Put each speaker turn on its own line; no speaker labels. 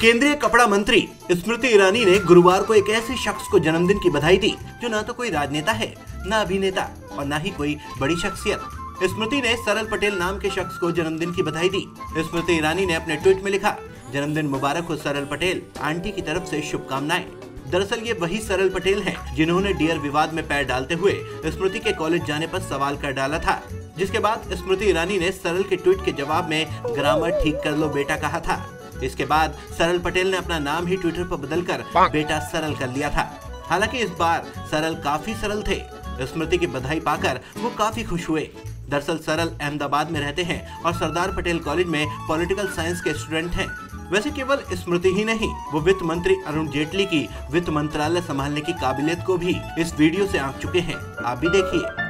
केंद्रीय कपड़ा मंत्री स्मृति ईरानी ने गुरुवार को एक ऐसे शख्स को जन्मदिन की बधाई दी जो न तो कोई राजनेता है, न अभिनेता और न ही कोई बड़ी शख्सियत। स्मृति ने सरल पटेल नाम के शख्स को जन्मदिन की बधाई दी। स्मृति ईरानी ने अपने ट्वीट में लिखा, जन्मदिन मुबारक हो सरल पटेल, आंटी की तरफ से शुभकामनाएं। दरअसल ये वही सरल पटेल हैं जिन्होंने डियर विवाद में पैर डालते हुए स्मृति के कॉलेज जाने पर सवाल कर डाला था, जिसके बाद स्मृति ईरानी ने सरल के ट्वीट के जवाब में ग्रामर ठीक कर लो बेटा कहा था। इसके बाद सरल पटेल ने अपना नाम ही ट्विटर पर बदलकर बेटा सरल कर लिया था। हालांकि इस बार सरल काफी सरल थे। स्मृति की बधाई पाकर वो काफी खुश हुए। दरअसल सरल अहमदाबाद में रहते हैं और सरदार पटेल कॉलेज में पॉलिटिकल साइंस के स्टूडेंट हैं। वैसे केवल स्मृति ही नहीं, वो वित्त मंत्री अरुण जेटली की वित्त मंत्रालय संभालने की काबिलियत को भी इस वीडियो से आंक चुके हैं। आप भी देखिए।